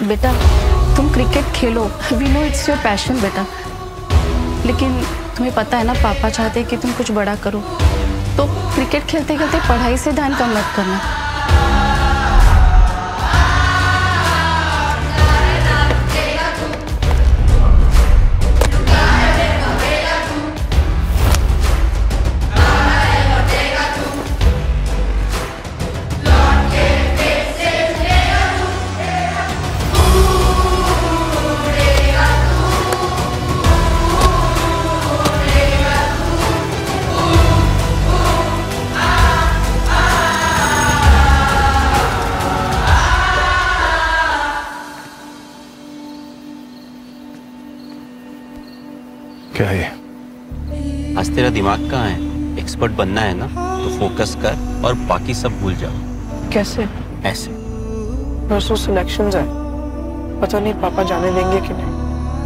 बेटा तुम क्रिकेट खेलो, we know it's your passion बेटा, लेकिन तुम्हें पता है ना पापा चाहते हैं कि तुम कुछ बड़ा करो, तो क्रिकेट खेलते खेलते पढ़ाई से ध्यान कम मत करना। क्या है? आज तेरा दिमाग कहाँ है? एक्सपर्ट बनना है ना, तो फोकस कर और बाकी सब भूल जाओ। कैसे? ऐसे। परसों सिलेक्शंस है, पता नहीं पापा जाने देंगे कि नहीं।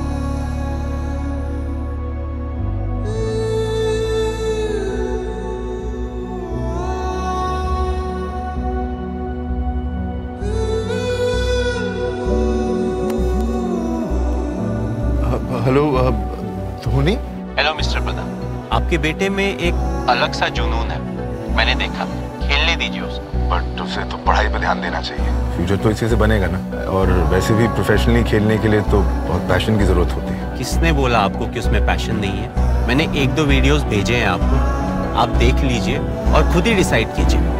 Hello Dhoni. Hello mister Pradhan, आपके बेटे में एक अलग सा जुनून है, मैंने देखा। खेलने दीजिए उसको। बट उसे तो पढ़ाई पे ध्यान देना चाहिए, फ्यूचर तो इसी से बनेगा ना। और वैसे भी प्रोफेशनली खेलने के लिए तो बहुत पैशन की जरूरत होती है। किसने बोला आपको कि उसमें पैशन नहीं है? मैंने 1-2 वीडियोस भेजे हैं आपको, आप देख लीजिए और खुद ही डिसाइड कीजिए।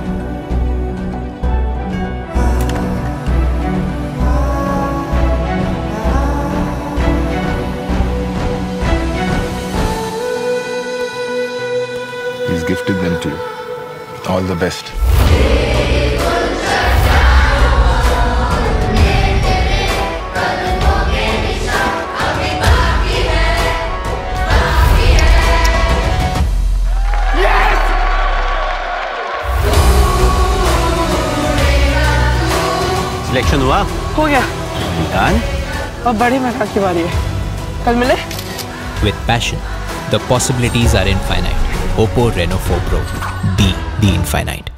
He's gifted them to you. All the best. Selection हुआ? हो गया। डन। अब बड़ी मैदान की बारी है, कल मिले। With passion, the possibilities are infinite. Oppo Reno 4 Pro, the infinite.